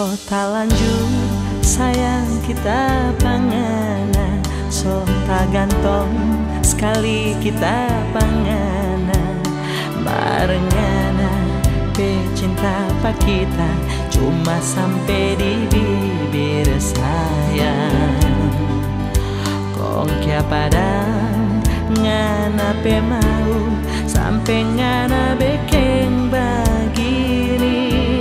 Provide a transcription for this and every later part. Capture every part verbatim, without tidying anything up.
tak lanjut sayang kita pangana, so tak gantong sekali kita pangana, barengana pe cinta pak kita cuma sampai di bibir sayang. Kong kia padang ngana pe mau sampai ngana bekeng begini.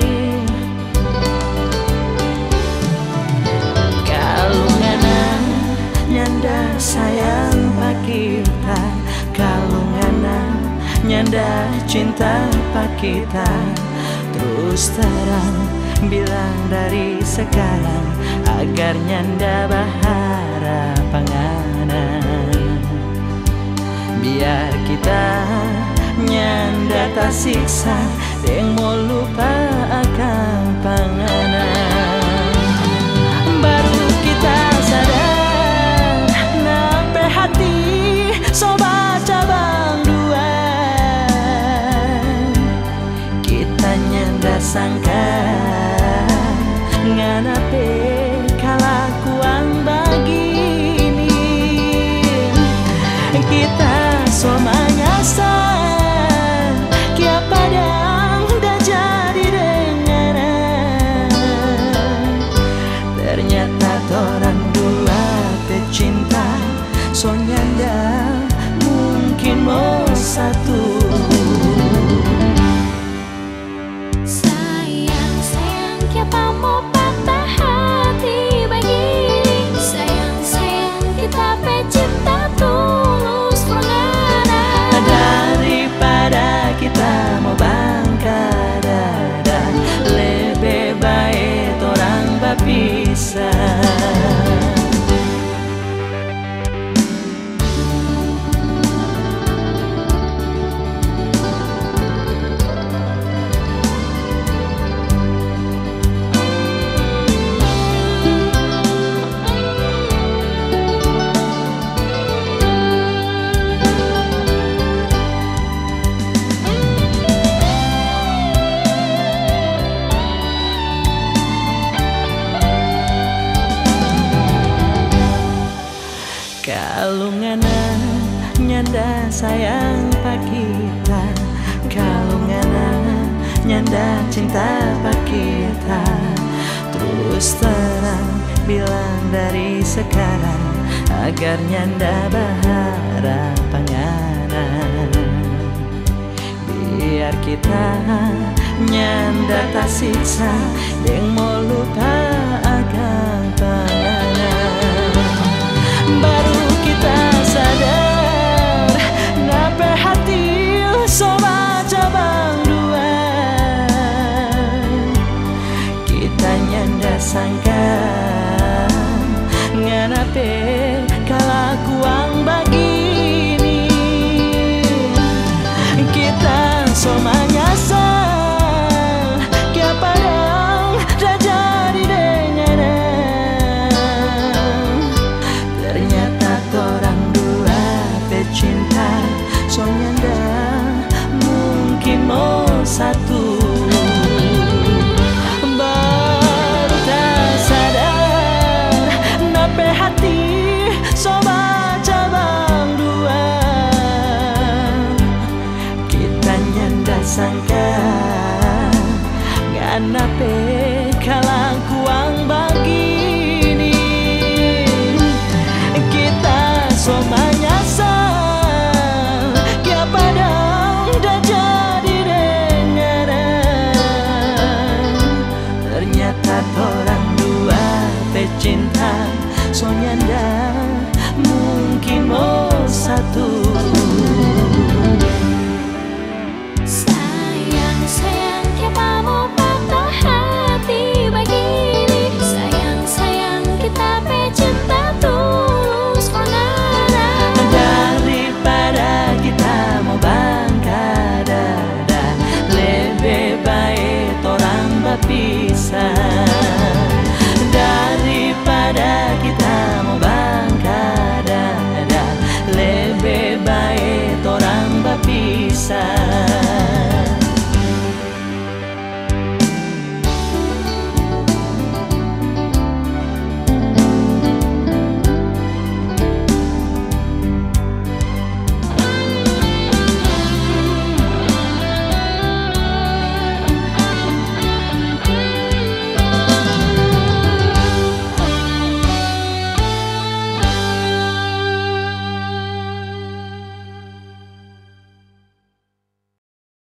Kalau ngana nyanda sayang pak kita, kalau ngana nyanda cinta pak kita, terus terang bilang dari sekarang agar nyanda bahara pangana. Biar kita nyanda tak siksa deng mau lupa akan pangana. Baru kita sadar nape hati sobat cabang dua, kita nyanda sangka nganape kalakuan begini. Kita semua nyasar kia padang udah jadi dengaran. Ternyata orang dua pecinta so nyanda mungkin mau satu. Sayang, sayang siapa mau patah hati begini. Sayang, sayang kita pecinta tulus pengana. Daripada kita mau bangka dada, lebih baik orang berpisah. Kalau ngana nyanda sayang pak kita, kalau ngana nyanda cinta pak kita, terus terang bilang dari sekarang agar nyanda bahara pangana. Biar kita nyanda tak siksa deng mau lupa akan pangana. Baru kita sadar nape hati sobat cabang dua, kita nyanda sangka nganape kalakuan begini. Kita semua nyasar kia padang dah jadi dengaran. Ternyata orang dua pecinta so nyanda mungkin mau satu. Baru tak sadar nape hati sobat cabang dua, kita nyanda sangka nganape kalakuan begini. Kita semua